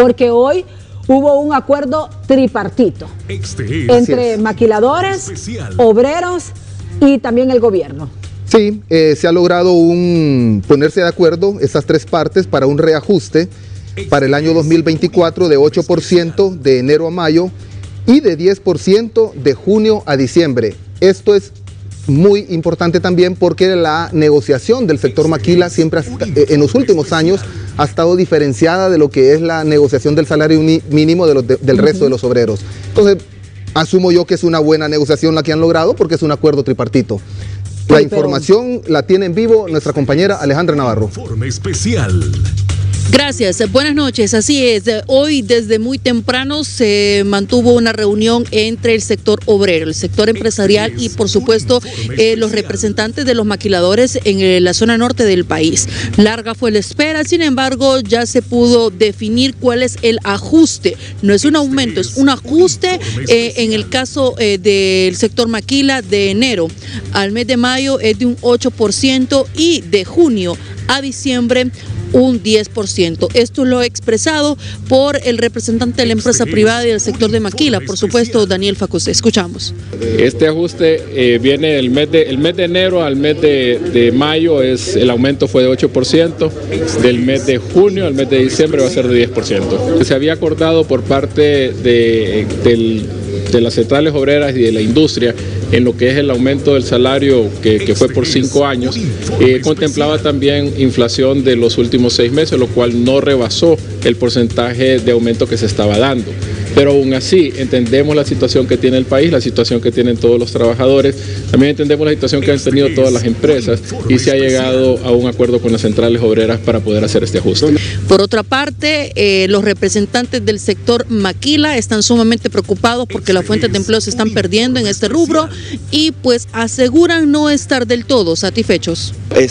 porque hoy hubo un acuerdo tripartito entre maquiladores, obreros y también el gobierno. Sí, se ha logrado ponerse de acuerdo esas tres partes para un reajuste para el año 2024 de 8% de enero a mayo y de 10% de junio a diciembre. Esto es muy importante también porque la negociación del sector maquila siempre en los últimos años ha estado diferenciada de lo que es la negociación del salario mínimo del resto de los obreros. Entonces, asumo yo que es una buena negociación la que han logrado porque es un acuerdo tripartito. La información la tiene en vivo nuestra compañera Alejandra Navarro. Informe especial. Gracias, buenas noches, así es, hoy desde muy temprano se mantuvo una reunión entre el sector obrero, el sector empresarial y por supuesto los representantes de los maquiladores en la zona norte del país. Larga fue la espera, sin embargo ya se pudo definir cuál es el ajuste, no es un aumento, es un ajuste en el caso del sector maquila de enero al mes de mayo es de un 8% y de junio a diciembre un 10%. Esto lo he expresado por el representante de la empresa privada y del sector de maquila, por supuesto, Daniel Facusé. Escuchamos. Este ajuste viene el mes de enero al mes de mayo, el aumento fue de 8%, del mes de junio al mes de diciembre va a ser de 10%. Se había acordado por parte de las centrales obreras y de la industria en lo que es el aumento del salario que fue por 5 años, contemplaba también inflación de los últimos 6 meses, lo cual no rebasó el porcentaje de aumento que se estaba dando. Pero aún así entendemos la situación que tiene el país, la situación que tienen todos los trabajadores, también entendemos la situación que han tenido todas las empresas y se ha llegado a un acuerdo con las centrales obreras para poder hacer este ajuste. Por otra parte, los representantes del sector maquila están sumamente preocupados porque las fuentes de empleo se están perdiendo en este rubro y pues aseguran no estar del todo satisfechos.